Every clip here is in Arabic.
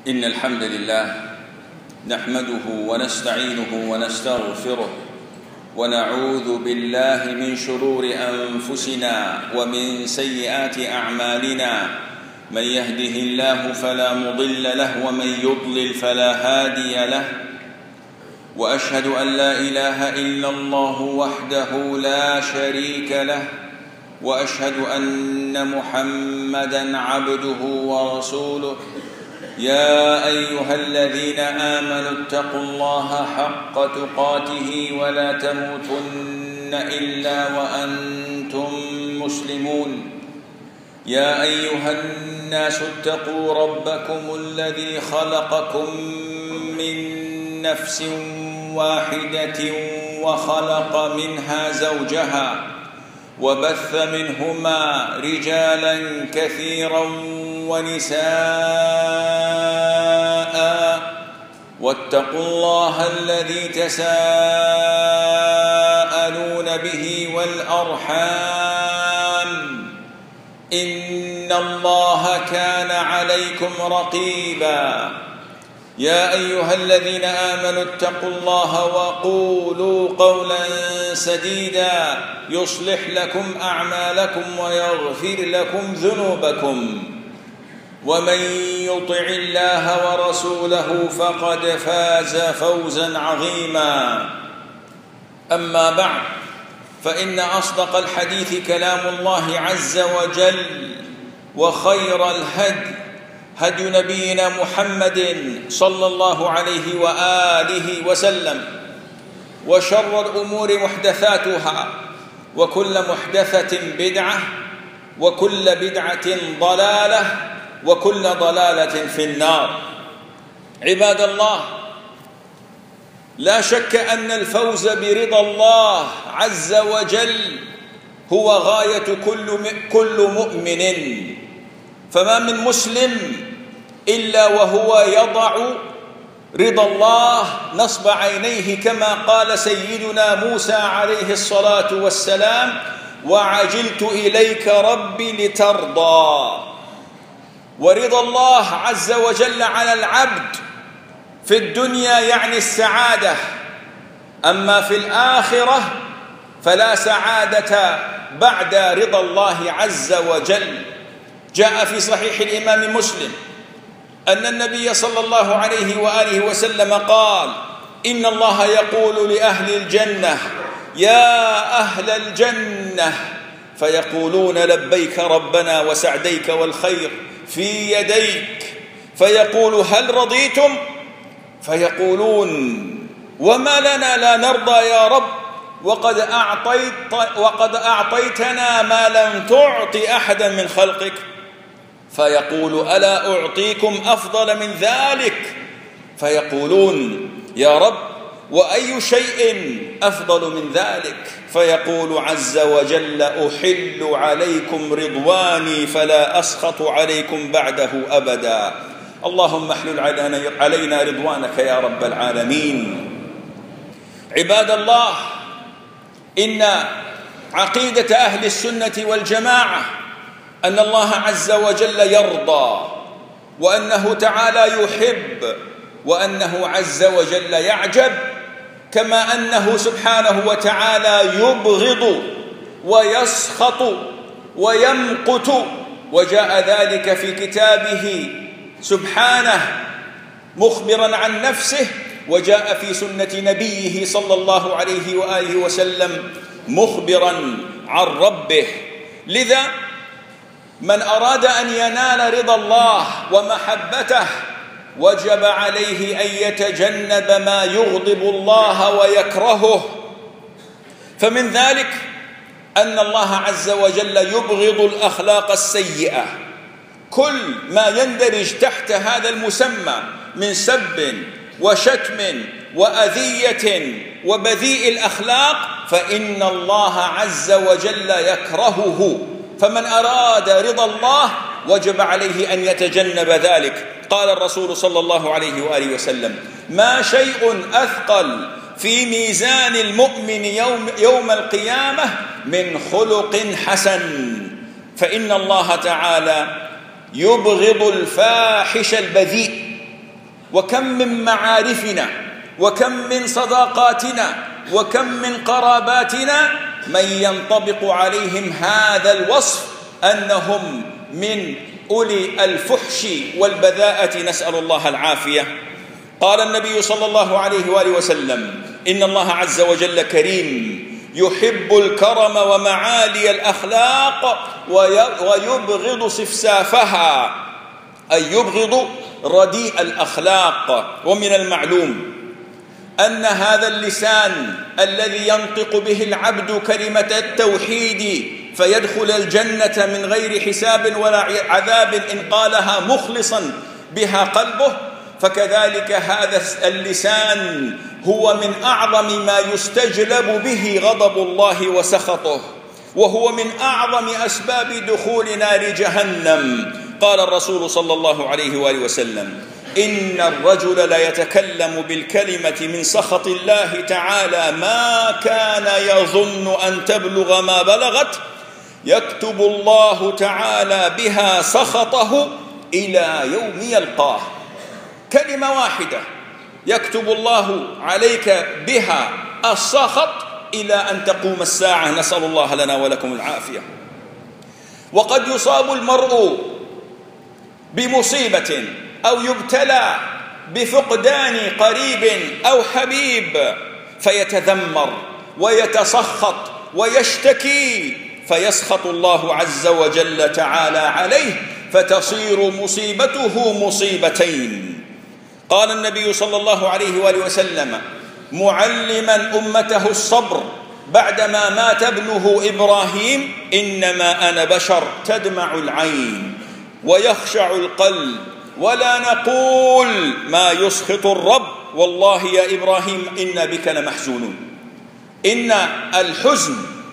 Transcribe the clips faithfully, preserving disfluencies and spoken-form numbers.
إن الحمد لله نحمده ونستعينه ونستغفره ونعوذ بالله من شرور أنفسنا ومن سيئات أعمالنا. من يهده الله فلا مضل له ومن يضلل فلا هادي له، وأشهد أن لا إله إلا الله وحده لا شريك له، وأشهد أن محمدًا عبده ورسوله. يا أيها الذين آمنوا اتقوا الله حق تقاته ولا تموتن إلا وأنتم مسلمون. يا أيها الناس اتقوا ربكم الذي خلقكم من نفس واحدة وخلق منها زوجها وبث منهما رجالا كثيرا ونساء، واتقوا الله الذي تساءلون به والأرحام، إن الله كان عليكم رقيبا. يا أيها الذين آمنوا اتقوا الله وقولوا قولا سديدا يصلح لكم أعمالكم ويغفر لكم ذنوبكم، ومن يطع الله ورسوله فقد فاز فوزا عظيما. أما بعد، فإن أصدق الحديث كلام الله عز وجل، وخير الهدي هدي نبينا محمد صلى الله عليه وآله وسلم، وشر الأمور محدثاتها، وكل محدثة بدعة، وكل بدعة ضلالة، وكل ضلالة في النار. عباد الله، لا شك أن الفوز برضا الله عز وجل هو غاية كل مؤمن، فما من مسلم إلا وهو يضع رضا الله نصب عينيه، كما قال سيدنا موسى عليه الصلاة والسلام: وعجلت إليك ربي لترضى. ورضا الله عز وجل على العبد في الدنيا يعني السعادة، أما في الآخرة فلا سعادة بعد رضا الله عز وجل. جاء في صحيح الإمام مسلم أن النبي صلى الله عليه وآله وسلم قال: إن الله يقول لأهل الجنة: يا أهل الجنة، فيقولون: لبيك ربنا وسعديك والخير في يديك. فيقول: هل رضيتم؟ فيقولون: وما لنا لا نرضى يا رب، وقد أعطيت وقد أعطيتنا ما لم تعط أحدا من خلقك. فيقول: ألا أعطيكم أفضل من ذلك؟ فيقولون: يا رب، وأي شيء أفضل من ذلك؟ فيقول عز وجل: أحل عليكم رضواني فلا أسخط عليكم بعده أبدا. اللهم احلل علينا رضوانك يا رب العالمين. عباد الله، إن عقيدة أهل السنة والجماعة أن الله عز وجل يرضى، وأنه تعالى يحب، وأنه عز وجل يعجب، كما أنه سبحانه وتعالى يبغض ويسخط ويمقت، وجاء ذلك في كتابه سبحانه مخبرا عن نفسه، وجاء في سنة نبيه صلى الله عليه وآله وسلم مخبرا عن ربه. لذا من أراد أن ينال رضا الله ومحبته وجب عليه أن يتجنب ما يغضب الله ويكرهه. فمن ذلك أن الله عز وجل يبغض الأخلاق السيئة، كل ما يندرج تحت هذا المسمى من سب وشتم وأذية وبذيء الأخلاق، فإن الله عز وجل يكرهه. فمن أراد رضا الله وجب عليه أن يتجنب ذلك. قال الرسول صلى الله عليه وآله وسلم: ما شيء أثقل في ميزان المؤمن يوم, يوم القيامة من خلق حسن، فإن الله تعالى يبغض الفاحش البذيء، وكم من معارفنا وكم من صداقاتنا وكم من قراباتنا من ينطبق عليهم هذا الوصف أنهم من أولي الفحش والبذاءة، نسأل الله العافية. قال النبي صلى الله عليه وآله وسلم: إن الله عز وجل كريم يحب الكرم ومعالي الأخلاق ويبغض سفسافها، أي يبغض رديء الأخلاق. ومن المعلوم أن هذا اللسان الذي ينطق به العبد كلمة التوحيد فيدخل الجنة من غير حساب ولا عذاب إن قالها مخلصا بها قلبه، فكذلك هذا اللسان هو من أعظم ما يستجلب به غضب الله وسخطه، وهو من أعظم أسباب دخول نار جهنم. قال الرسول صلى الله عليه وآله وسلم: إن الرجل ليتكلم بالكلمة من سخط الله تعالى ما كان يظن أن تبلغ ما بلغت، يكتب الله تعالى بها سخطه إلى يوم يلقاه. كلمة واحدة يكتب الله عليك بها السخط إلى أن تقوم الساعة، نسأل الله لنا ولكم العافية. وقد يصاب المرء بمصيبة أو يبتلى بفقدان قريب أو حبيب فيتذمر ويتسخط ويشتكي، فيسخط الله عز وجل تعالى عليه فتصير مصيبته مصيبتين. قال النبي صلى الله عليه وآله وسلم معلما أمته الصبر بعدما مات ابنه إبراهيم: إنما أنا بشر تدمع العين ويخشع القلب ولا نقول ما يسخط الرب، والله يا إبراهيم إنا بك لمحزونون. إن الحزن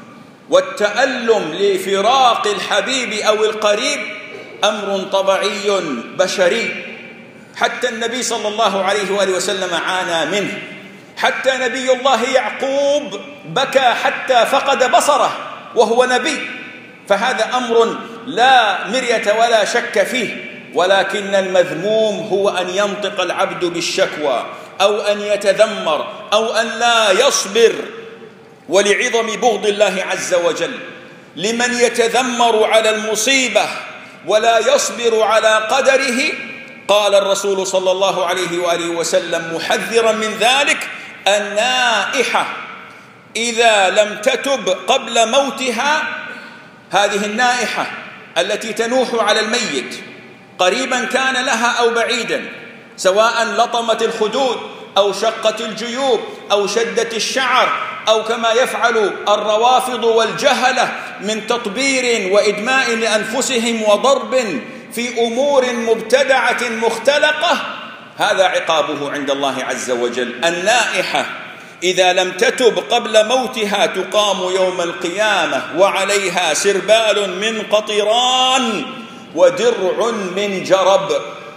والتألم لفراق الحبيب أو القريب أمر طبيعي بشري، حتى النبي صلى الله عليه وآله وسلم عانى منه، حتى نبي الله يعقوب بكى حتى فقد بصره وهو نبي، فهذا أمر لا مرية ولا شك فيه. ولكن المذموم هو أن ينطق العبد بالشكوى أو أن يتذمر أو أن لا يصبر، ولعظم بغض الله عز وجل لمن يتذمر على المصيبة ولا يصبر على قدره. قال الرسول صلى الله عليه وآله وسلم محذرا من ذلك: النائحة إذا لم تتب قبل موتها، هذه النائحة التي تنوح على الميت قريبا كان لها أو بعيدا، سواء لطمت الخدود أو شقت الجيوب أو شدت الشعر أو كما يفعل الروافض والجهلة من تطبير وإدماء لأنفسهم وضرب في أمور مبتدعة مختلقة، هذا عقابه عند الله عز وجل. النائحة إذا لم تتب قبل موتها تقام يوم القيامة وعليها سربال من قطران ودرع من جرب.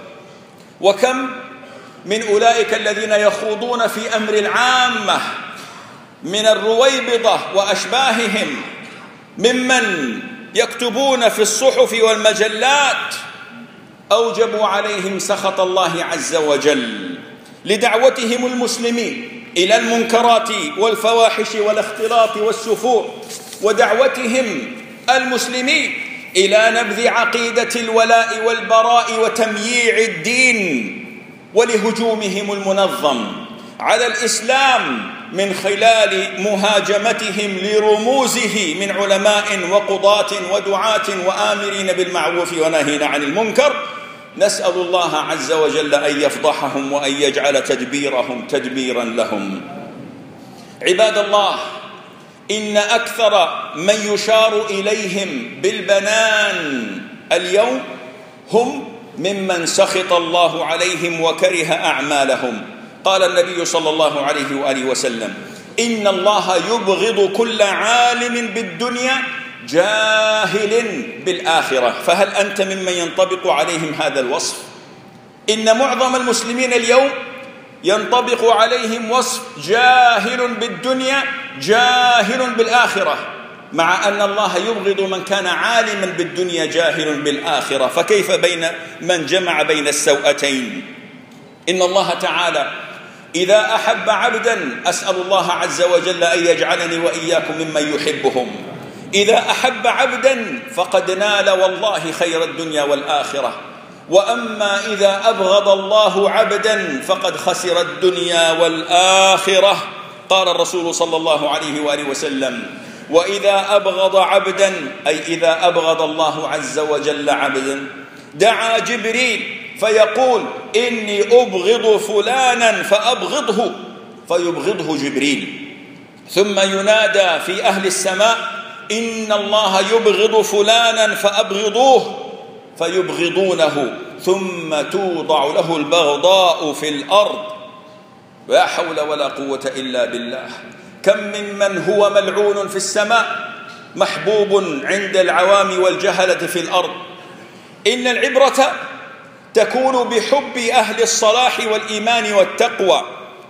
وكم من أولئك الذين يخوضون في أمر العامة من الرويبضة وأشباههم ممن يكتبون في الصحف والمجلات أوجبوا عليهم سخط الله عز وجل لدعوتهم المسلمين إلى المنكرات والفواحش والاختلاط والسفور، ودعوتهم المسلمين إلى نبذ عقيدة الولاء والبراء وتمييع الدين، ولهجومهم المنظم على الإسلام من خلال مهاجمتهم لرموزه من علماء وقضاة ودعاة وآمرين بالمعروف وناهين عن المنكر. نسأل الله عز وجل أن يفضحهم وأن يجعل تدبيرهم تدميرا لهم. عباد الله، إن أكثر من يشار إليهم بالبنان اليوم هم ممن سخط الله عليهم وكره أعمالهم. قال النبي صلى الله عليه وآله وسلم: إن الله يبغض كل عالم بالدنيا جاهل بالآخرة. فهل أنت ممن ينطبق عليهم هذا الوصف؟ إن معظم المسلمين اليوم ينطبق عليهم وصف جاهل بالدنيا جاهل بالآخرة، مع أن الله يبغض من كان عالما بالدنيا جاهل بالآخرة، فكيف بين من جمع بين السوءتين؟ إن الله تعالى إذا أحب عبدا، أسأل الله عز وجل أن يجعلني وإياكم ممن يحبهم، إذا أحب عبدا فقد نال والله خير الدنيا والآخرة. وأما إذا أبغض الله عبدا فقد خسر الدنيا والآخرة. قال الرسول صلى الله عليه وآله وسلم: وإذا أبغض عبدا، أي إذا أبغض الله عز وجل عبدا، دعا جبريل فيقول: إني أبغض فلانا فأبغضه، فيبغضه جبريل. ثم ينادى في أهل السماء: إن الله يبغض فلانا فأبغضوه، فيبغضونه، ثم توضع له البغضاء في الأرض. لا حول ولا قوة إلا بالله. كم ممن هو ملعون في السماء محبوب عند العوام والجهلة في الأرض. إن العبرة تكون بحب أهل الصلاح والإيمان والتقوى،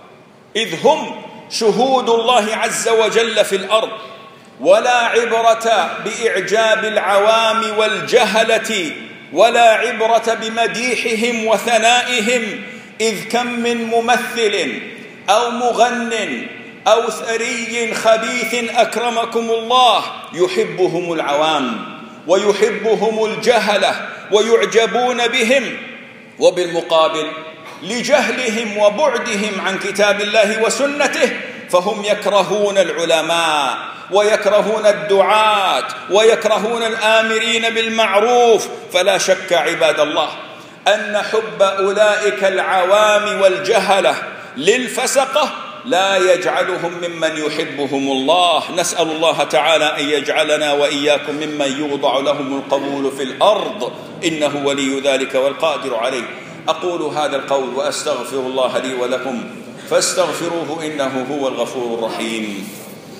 إذ هم شهود الله عز وجل في الأرض، ولا عبرة بإعجاب العوام والجهلة، ولا عبرة بمديحهم وثنائهم، إذ كم من ممثل أو مغن أو ثري خبيث أكرمكم الله يحبهم العوام ويحبهم الجهلة ويعجبون بهم، وبالمقابل لجهلهم وبعدهم عن كتاب الله وسنته فهم يكرهون العلماء ويكرهون الدعاة ويكرهون الآمرين بالمعروف. فلا شك عباد الله أن حب أولئك العوام والجهلة للفسقة لا يجعلهم ممن يحبهم الله. نسأل الله تعالى أن يجعلنا وإياكم ممن يوضع لهم القبول في الأرض، إنه ولي ذلك والقادر عليه. أقول هذا القول وأستغفر الله لي ولكم فاستغفروه إنه هو الغفور الرحيم.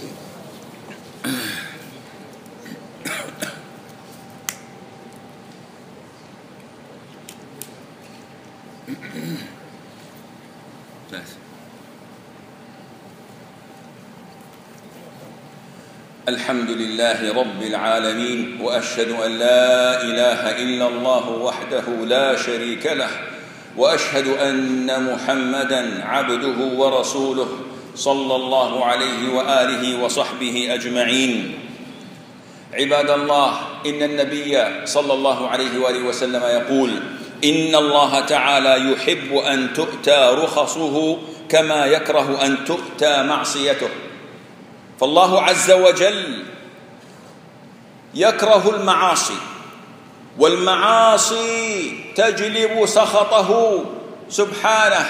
الحمد لله رب العالمين، وأشهد أن لا إله إلا الله وحده لا شريك له، وأشهد أن محمدًا عبده ورسوله صلى الله عليه وآله وصحبه أجمعين. عباد الله، إن النبي صلى الله عليه وآله وسلم يقول: إن الله تعالى يحب أن تؤتى رخصه كما يكره أن تؤتى معصيته. فالله عز وجل يكره المعاصي، والمعاصي تجلب سخطه سبحانه،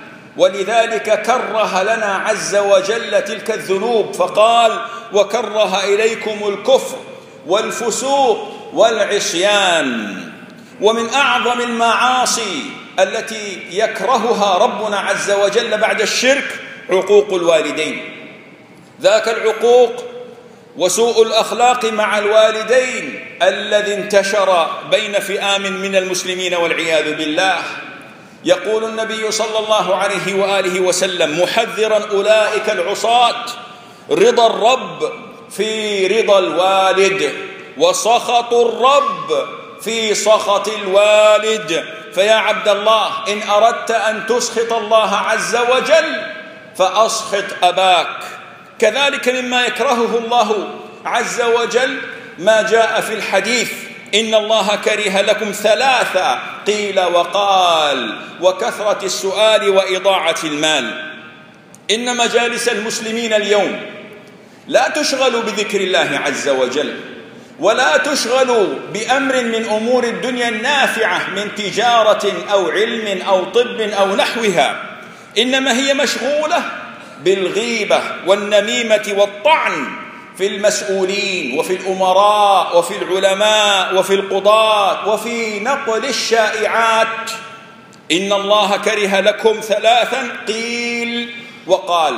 ولذلك كره لنا عز وجل تلك الذنوب فقال: وكره إليكم الكفر والفسوق والعصيان. ومن أعظم المعاصي التي يكرهها ربنا عز وجل بعد الشرك عقوق الوالدين. ذاك العقوق وسوء الأخلاق مع الوالدين الذي انتشر بين فئام من المسلمين والعياذ بالله. يقول النبي صلى الله عليه وآله وسلم محذرا أولئك العصاة: رضا الرب في رضا الوالد، وسخط الرب في سخط الوالد. فيا عبد الله، إن أردت أن تسخط الله عز وجل فأسخط أباك. كذلك مما يكرهه الله عز وجل ما جاء في الحديث: إن الله كره لكم ثلاثة، قيل وقال، وكثرة السؤال وإضاعة المال. إن مجالس المسلمين اليوم لا تشغل بذكر الله عز وجل، ولا تشغل بأمر من أمور الدنيا النافعة من تجارة أو علم أو طب أو نحوها، إنما هي مشغولة بالغيبة والنميمة والطعن في المسؤولين وفي الأمراء وفي العلماء وفي القضاة وفي نقل الشائعات. إن الله كره لكم ثلاثا، قيل وقال.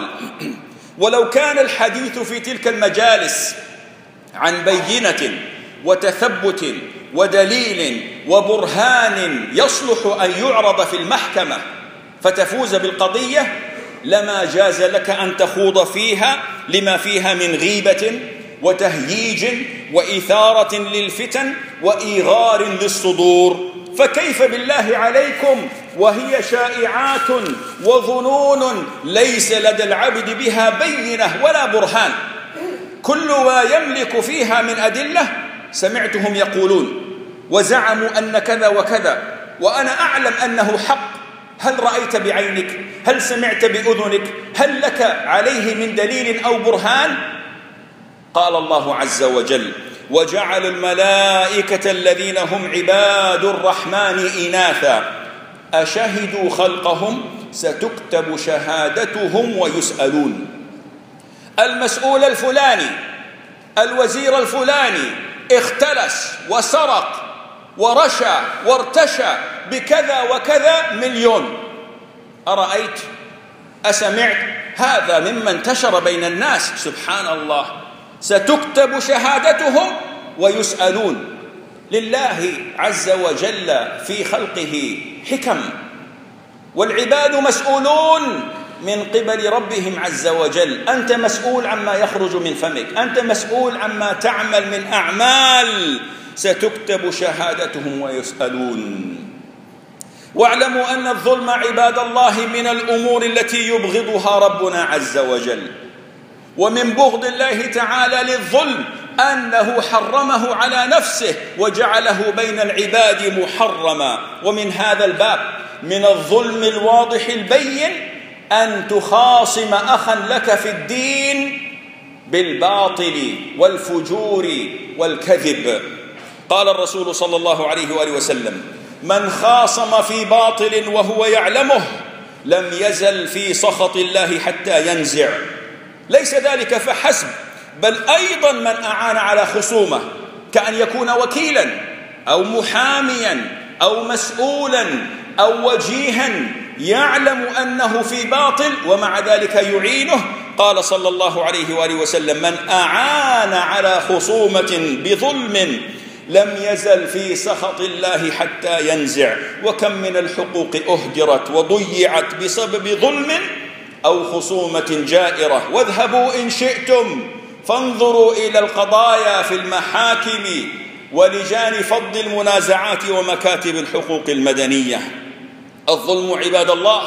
ولو كان الحديث في تلك المجالس عن بينة وتثبت ودليل وبرهان يصلح أن يعرض في المحكمة فتفوز بالقضية لما جاز لك أن تخوض فيها، لما فيها من غيبة وتهييج وإثارة للفتن وإيغار للصدور. فكيف بالله عليكم وهي شائعات وظنون ليس لدى العبد بها بينة ولا برهان؟ كل ما يملك فيها من أدلة سمعتهم يقولون وزعموا أن كذا وكذا، وأنا أعلم أنه حق. هل رأيت بعينك؟ هل سمعت بأذنك؟ هل لك عليه من دليل أو برهان؟ قال الله عز وجل: وجعل الملائكة الذين هم عباد الرحمن إناثا أشهدوا خلقهم ستكتب شهادتهم ويسألون. المسؤول الفلاني، الوزير الفلاني اختلس وسرق ورشى وارتشى بكذا وكذا مليون، أرأيت؟ أسمعت؟ هذا مما انتشر بين الناس. سبحان الله، ستكتب شهادتهم ويسألون. لله عز وجل في خلقه حكم، والعباد مسؤولون من قبل ربهم عز وجل. أنت مسؤول عما يخرج من فمك، أنت مسؤول عما تعمل من أعمال، ستكتب شهادتهم ويسألون. واعلموا أن الظلم عباد الله من الأمور التي يبغضها ربنا عز وجل. ومن بغض الله تعالى للظلم أنه حرمه على نفسه وجعله بين العباد محرما. ومن هذا الباب من الظلم الواضح البين أن تخاصم أخا لك في الدين بالباطل والفجور والكذب. قال الرسول صلى الله عليه وآله وسلم: من خاصم في باطل وهو يعلمه لم يزل في سخط الله حتى ينزع. ليس ذلك فحسب، بل أيضا من أعان على خصومه، كأن يكون وكيلا أو محاميا أو مسؤولا أو وجيها يعلم أنه في باطل ومع ذلك يعينه. قال صلى الله عليه وآله وسلم: من أعان على خصومة بظلم لم يزل في سخط الله حتى ينزع. وكم من الحقوق أهدرت وضيعت بسبب ظلم أو خصومة جائرة. واذهبوا إن شئتم فانظروا إلى القضايا في المحاكم ولجان فض المنازعات ومكاتب الحقوق المدنية. الظلم عباد الله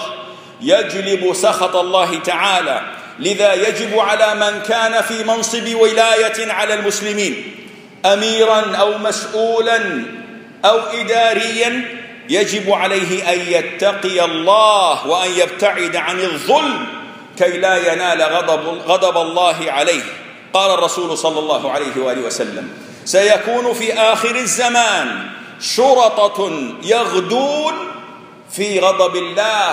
يجلب سخط الله تعالى، لذا يجب على من كان في منصب ولاية على المسلمين، أميرا أو مسؤولا أو إداريا، يجب عليه أن يتقي الله وأن يبتعد عن الظلم كي لا ينال غضب, غضب الله عليه. قال الرسول صلى الله عليه وآله وسلم: سيكون في آخر الزمان شرطة يغدون في غضب الله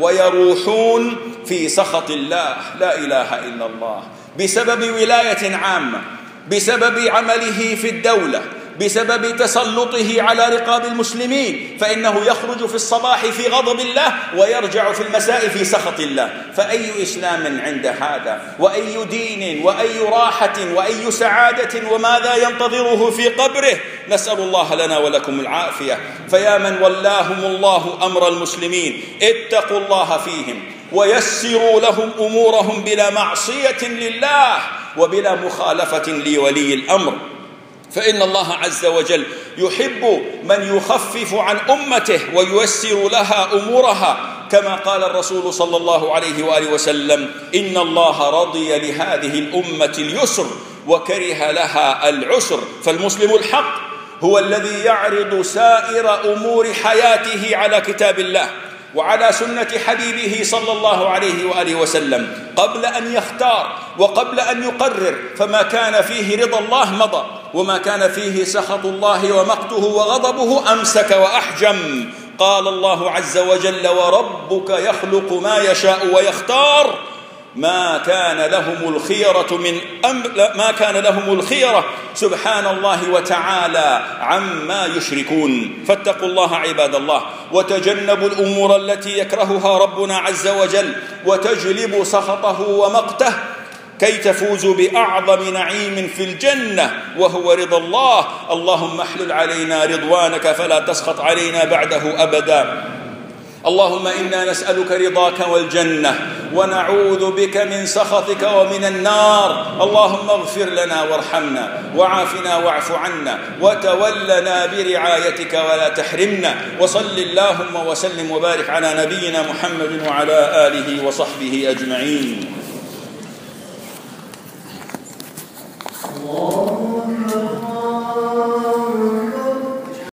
ويروحون في سخط الله. لا إله إلا الله. بسبب ولاية عامة، بسبب عمله في الدولة، بسبب تسلطه على رقاب المسلمين، فإنه يخرج في الصباح في غضب الله ويرجع في المساء في سخط الله. فأي إسلام عند هذا؟ وأي دين وأي راحة وأي سعادة؟ وماذا ينتظره في قبره؟ نسأل الله لنا ولكم العافية. فيا من ولاهم الله أمر المسلمين اتقوا الله فيهم ويسروا لهم أمورهم بلا معصية لله وبلا مخالفة لولي الأمر، فإن الله عز وجل يحب من يخفف عن أمته وييسر لها أمورها، كما قال الرسول صلى الله عليه وآله وسلم: إن الله رضي لهذه الأمة اليسر وكره لها العسر. فالمسلم الحق هو الذي يعرض سائر أمور حياته على كتاب الله وعلى سنة حبيبه صلى الله عليه وآله وسلم قبل أن يختار وقبل أن يقرر، فما كان فيه رضا الله مضى، وما كان فيه سخط الله ومقته وغضبه أمسك وأحجم. قال الله عز وجل: وربك يخلق ما يشاء ويختار ما كان لهم الخيرة من أمر ما كان لهم الخيرة سبحان الله وتعالى عما يشركون. فاتقوا الله عباد الله وتجنبوا الأمور التي يكرهها ربنا عز وجل وتجلب سخطه ومقته كي تفوزوا بأعظم نعيم في الجنة وهو رضا الله. اللهم احلل علينا رضوانك فلا تسخط علينا بعده أبدا. اللهم إنا نسألك رضاك والجنة ونعوذ بك من سخطك ومن النار. اللهم اغفر لنا وارحمنا وعافنا واعف عنا وتولنا برعايتك ولا تحرمنا. وصل اللهم وسلم وبارك على نبينا محمد وعلى آله وصحبه أجمعين.